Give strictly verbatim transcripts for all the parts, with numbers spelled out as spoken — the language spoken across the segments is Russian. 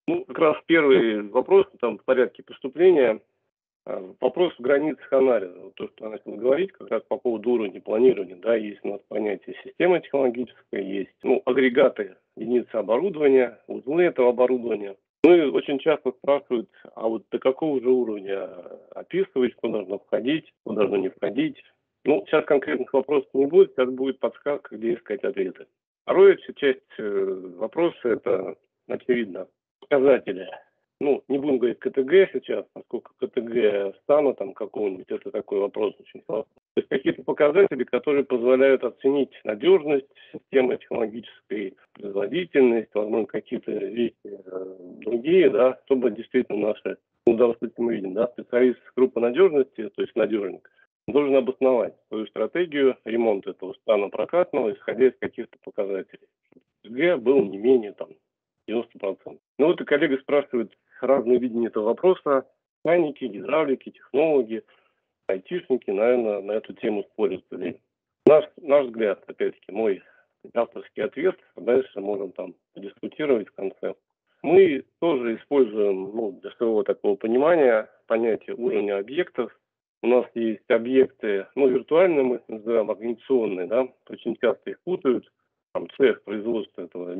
Ну, как раз первый вопрос, там, в порядке поступления, а, вопрос границ анализа. Вот то, что я начал говорить, как раз по поводу уровня планирования, да, есть у нас понятие система технологическая, есть, ну, агрегаты, единицы оборудования, узлы этого оборудования. Ну и очень часто спрашивают, а вот до какого же уровня описывать, что должно входить, что должно не входить. Ну, сейчас конкретных вопросов не будет, сейчас будет подсказка, где искать ответы. Вторая часть э, вопроса – это, очевидно, показатели. Ну, не будем говорить КТГ сейчас, поскольку КТГ стана там какого-нибудь, это такой вопрос очень сложный. То есть какие-то показатели, которые позволяют оценить надежность системы технологической, производительность, возможно, какие-то вещи э, другие, да, чтобы действительно наши, ну, в данном случае мы видим, да, специалист группы надежности, то есть надежник, должен обосновать свою стратегию ремонта этого стана прокатного, исходя из каких-то показателей. КТГ был не менее там девяносто процентов. Ну вот и коллега спрашивает разные видения этого вопроса. Механики, гидравлики, технологи, айтишники, наверное, на эту тему спорят. Наш, наш взгляд, опять-таки, мой авторский ответ, дальше можем там дискутировать в конце. Мы тоже используем, ну, для своего такого понимания понятие уровня объектов. У нас есть объекты, ну, виртуальные, мы их называем организационные, да, очень часто их путают. Там цех производства этого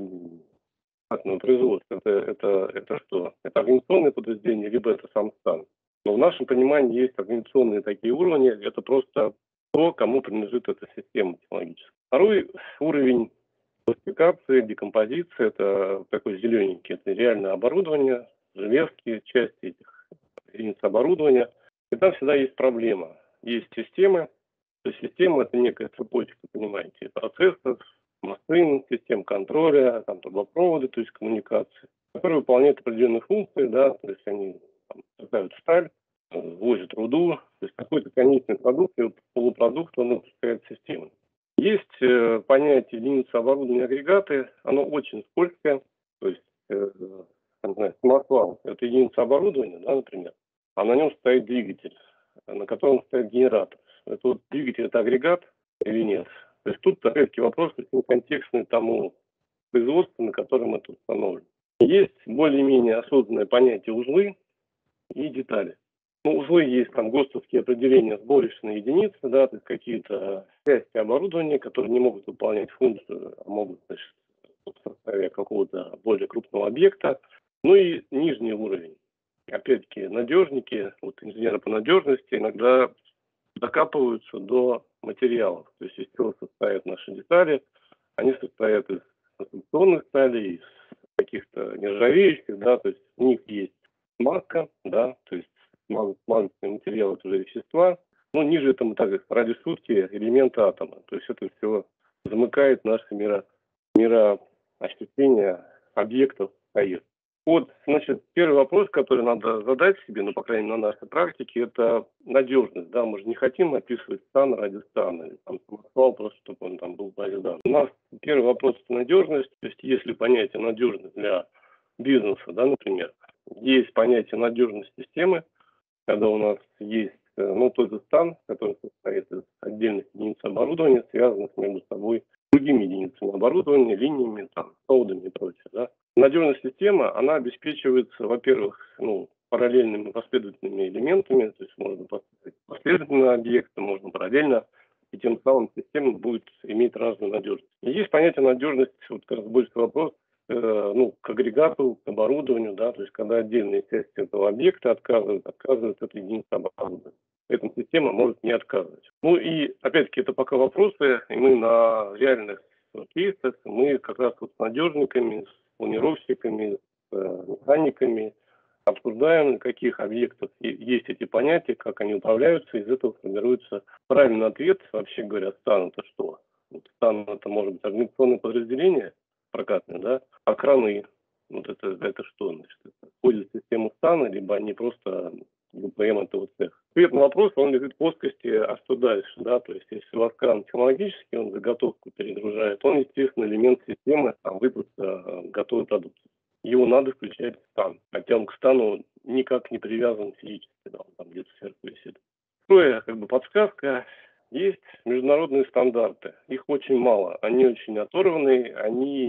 атомного производства, это, это, это что? Это организационное подразделение, либо это сам стан. Но в нашем понимании есть организационные такие уровни, это просто то, кому принадлежит эта система технологическая. Второй уровень классификации, декомпозиции, это такой зелененький, это реальное оборудование, железки, части этих единиц оборудования. И там всегда есть проблема. Есть системы, то есть система это некая цепочка, понимаете, процессов, машин, систем контроля, там, трубопроводы, то есть коммуникации, которые выполняют определенные функции, да, то есть они там, создают сталь, возят руду, то есть какой-то конечный продукт или полупродукт, он выпускает систему. Есть э, понятие единицы оборудования агрегаты, оно очень скользкое, то есть, э, не знаю, самосвал, это единица оборудования, да, например, а на нем стоит двигатель, на котором стоит генератор. Это вот двигатель, это агрегат или нет? То есть тут, опять-таки, вопрос очень контекстный тому производству, на котором это установлено. Есть более-менее осознанное понятие узлы и детали. Ну, узлы есть там ГОСТовские определения, сборочные единицы, да, то есть какие-то части оборудования, которые не могут выполнять функцию, а могут, значит, в составе какого-то более крупного объекта. Ну и нижний уровень. Опять-таки, надежники, вот инженеры по надежности иногда докапываются до материалов. То есть из чего состоят наши детали. Они состоят из конструкционных сталей, из каких-то нержавеющих, да, то есть у них есть смазка, да, то есть смазочные материалы, это уже вещества. Ну, ниже там так, ради шутки, элементы атома. То есть это все замыкает наше миро, мироощущение объектов АИР. Вот, значит, первый вопрос, который надо задать себе, ну, по крайней мере, на нашей практике, это надежность, да, мы же не хотим описывать стан ради стана, или там самосвал просто, чтобы он там был в базе данных. У нас первый вопрос – это надежность, то есть если понятие надежность для бизнеса, да, например, есть понятие надежность системы, когда у нас есть, ну, тот же стан, который состоит из отдельных единиц оборудования, связанных между собой с другими единицами оборудования, линиями, там, проводами и прочее, да. Надежность системы, она обеспечивается, во-первых, ну, параллельными последовательными элементами, то есть можно поставить последовательно объекты, можно параллельно, и тем самым система будет иметь разную надежность. И есть понятие надежности, вот как раз больше вопрос, э, ну, к агрегату, к оборудованию, да, то есть когда отдельные части этого объекта отказывают, отказывают от единицы оборудования. Эта система может не отказывать. Ну и, опять-таки, это пока вопросы, и мы на реальных кейсах, мы как раз вот с надежниками, с планировщиками, с э, механиками обсуждаем, на каких объектах есть эти понятия, как они управляются, из этого формируется правильный ответ. Вообще говоря, стан это что? Вот стан это может быть организационное подразделение прокатное, да, а краны, вот это, это что? Значит, это входит в систему стана, либо они просто ГПМ этого цеха. Ответ на вопрос, он лежит в плоскости, а что дальше, да, то есть если у вас кран технологический, он заготовку перегружает, он, естественно, элемент системы там, выпуска готовой продукции. Его надо включать в стан, хотя он к стану никак не привязан физически, да, он там где-то сверху висит. Второе, как бы подсказка, есть международные стандарты, их очень мало, они очень оторванные, они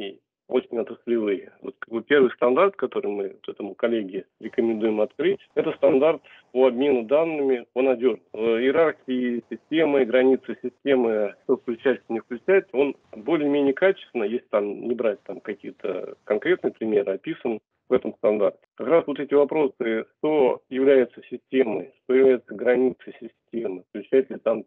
очень отраслевые. Вот как бы первый стандарт, который мы вот этому коллеге рекомендуем открыть, это стандарт по обмену данными по надежности. В иерархии системы, границы системы, что включать, что не включать, он более-менее качественно, если там не брать там какие-то конкретные примеры, описан в этом стандарте. Как раз вот эти вопросы, что является системой, что является границей системы, включает ли там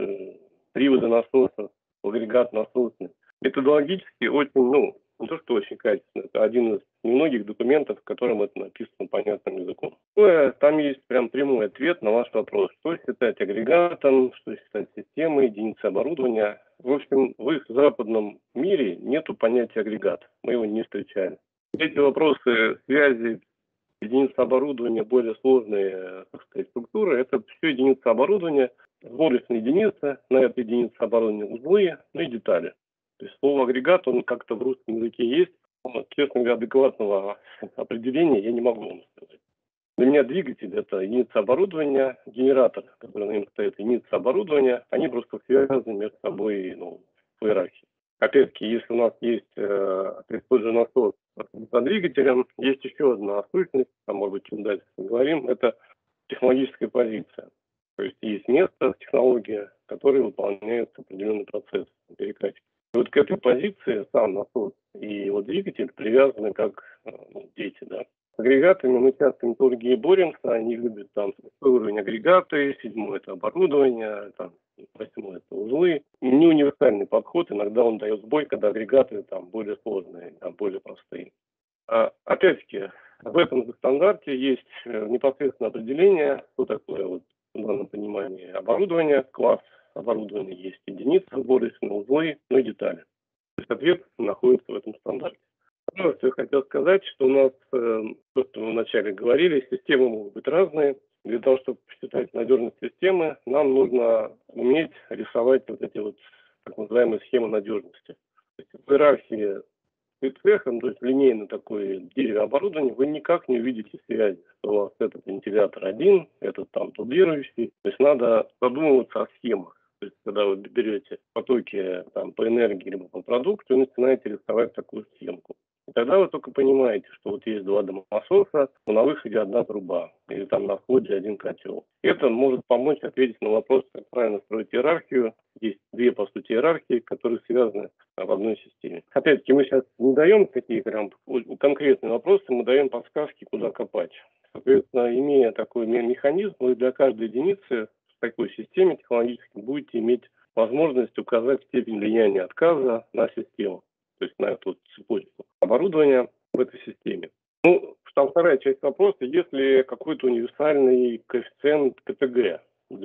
приводы насосов, агрегат насосный. Методологически очень, ну, не то, что очень качественно, это один из немногих документов, в котором это написано понятным языком. Там есть прям прямой ответ на ваш вопрос, что считать агрегатом, что считать системой, единицей оборудования. В общем, в их западном мире нету понятия агрегат, мы его не встречали. Эти вопросы связи, единицы оборудования, более сложные, так сказать, структуры, это все единицы оборудования, сборочная единица, на этой единице оборудования узлы, ну и детали. То есть слово агрегат, он как-то в русском языке есть, но, честно говоря, адекватного определения я не могу вам сказать. Для меня двигатель – это единица оборудования, генератор, который на нем стоит, единица оборудования, они просто связаны между собой, ну, в иерархии. Опять-таки, если у нас есть э, тот же насос со двигателем, есть еще одна сущность, а может быть, чуть дальше поговорим, это технологическая позиция. То есть есть место, технология, в которой выполняется определенный процесс перекачки. И вот к этой позиции сам насос и его двигатель привязаны как ну, дети, да. С агрегатами мы часто металлургии боремся, они любят там шестой уровень агрегаты, седьмой это оборудование, там, восьмой это узлы. Не универсальный подход, иногда он дает сбой, когда агрегаты там более сложные, там, более простые. А, опять-таки, в этом же стандарте есть непосредственно определение, что такое вот в данном понимании оборудование, класс оборудования есть единицы, сборочные узлы, ну и детали. То есть ответ находится в этом стандарте. Второе, что я хотел сказать, что у нас, э, то, что мы вначале говорили, системы могут быть разные. Для того, чтобы посчитать надежность системы, нам нужно уметь рисовать вот эти вот так называемые схемы надежности. То есть в иерархии цехом, то есть линейно такое дерево оборудования, вы никак не увидите связи, что у вас этот вентилятор один, этот там дублирующий. То есть надо задумываться о схемах. То есть когда вы берете потоки там, по энергии либо по продукту и начинаете рисовать такую схемку. И тогда вы только понимаете, что вот есть два дымососа, но на выходе одна труба, или там на входе один котел. Это может помочь ответить на вопрос, как правильно строить иерархию. Есть две, по сути, иерархии, которые связаны в одной системе. Опять-таки, мы сейчас не даем такие прям конкретные вопросы, мы даем подсказки, куда копать. Соответственно, имея такой механизм, вы для каждой единицы в такой системе технологической будете иметь возможность указать степень влияния отказа на систему. То есть на эту цепочку оборудования в этой системе. Ну, там вторая часть вопроса, есть ли какой-то универсальный коэффициент КТГ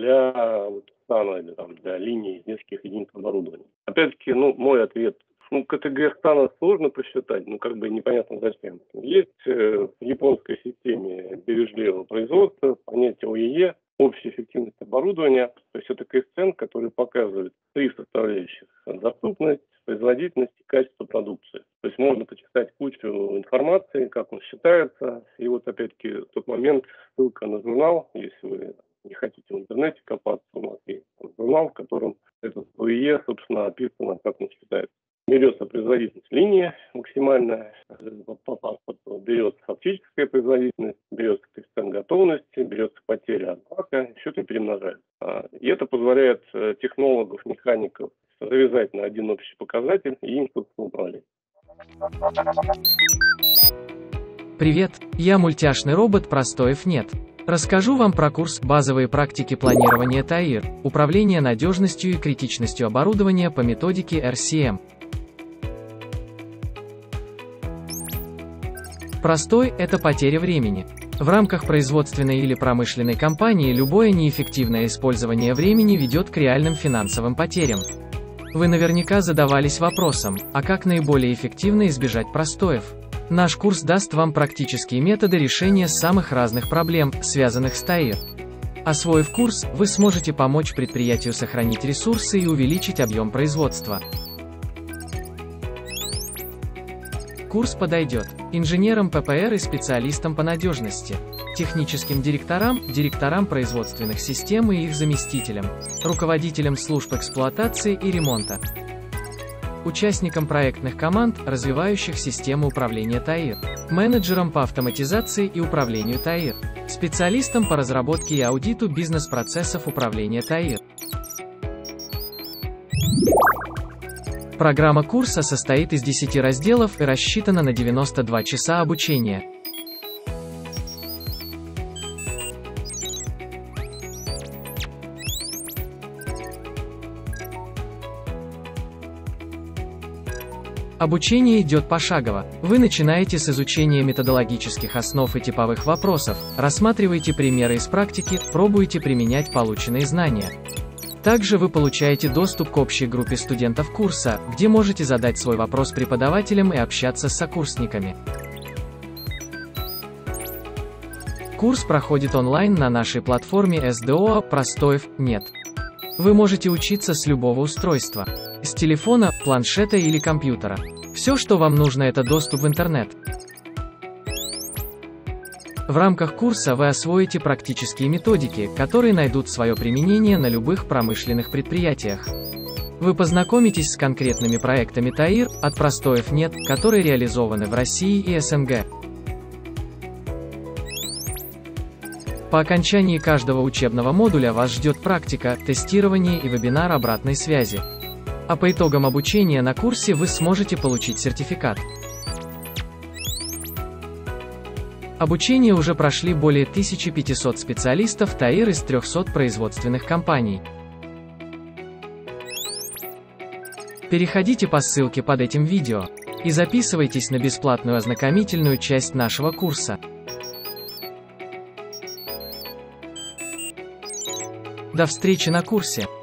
для вот, стана или там, для линий нескольких единиц оборудования. Опять-таки, ну, мой ответ, ну, КТГ стана сложно посчитать, ну, как бы непонятно зачем. Есть э, в японской системе бережливого производства понятие ОЕЕ, общая эффективность оборудования, то есть это коэффициент, который показывает три составляющих: доступность, производительность и качество продукции. То есть можно почитать кучу информации, как он считается. И вот опять-таки в тот момент ссылка на журнал, если вы не хотите в интернете копаться, у нас есть журнал, в котором этот ОЕЕ, собственно, описано, как он считается. Берется производительность линии максимальная, по паспорту берется фактическая производительность, берется коэффициент готовности, берется потеря от бака, все это перемножается. И это позволяет технологов, механиков завязать на один общий показатель и им, собственно, управлять. Привет, я мультяшный робот Простоев нет. Расскажу вам про курс «Базовые практики планирования ТАИР. Управление надежностью и критичностью оборудования по методике эр си эм». Простой – это потеря времени. В рамках производственной или промышленной компании любое неэффективное использование времени ведет к реальным финансовым потерям. Вы наверняка задавались вопросом, а как наиболее эффективно избежать простоев? Наш курс даст вам практические методы решения самых разных проблем, связанных с ТАИР. Освоив курс, вы сможете помочь предприятию сохранить ресурсы и увеличить объем производства. Курс подойдет инженерам пэ пэ эр и специалистам по надежности, техническим директорам, директорам производственных систем и их заместителям, руководителям служб эксплуатации и ремонта. участником проектных команд, развивающих систему управления ТАИР, менеджером по автоматизации и управлению ТАИР, специалистом по разработке и аудиту бизнес-процессов управления ТАИР. Программа курса состоит из десяти разделов и рассчитана на девяносто два часа обучения. Обучение идет пошагово. Вы начинаете с изучения методологических основ и типовых вопросов, рассматриваете примеры из практики, пробуете применять полученные знания. Также вы получаете доступ к общей группе студентов курса, где можете задать свой вопрос преподавателям и общаться с сокурсниками. Курс проходит онлайн на нашей платформе эс дэ о Простоев точка нет. Вы можете учиться с любого устройства. С телефона, планшета или компьютера. Все, что вам нужно, это доступ в интернет. В рамках курса вы освоите практические методики, которые найдут свое применение на любых промышленных предприятиях. Вы познакомитесь с конкретными проектами ТАИР от Простоев точка нет, которые реализованы в России и эс эн гэ. По окончании каждого учебного модуля вас ждет практика, тестирование и вебинар обратной связи. А по итогам обучения на курсе вы сможете получить сертификат. Обучение уже прошли более тысячи пятисот специалистов ТАИР из трёхсот производственных компаний. Переходите по ссылке под этим видео и записывайтесь на бесплатную ознакомительную часть нашего курса. До встречи на курсе!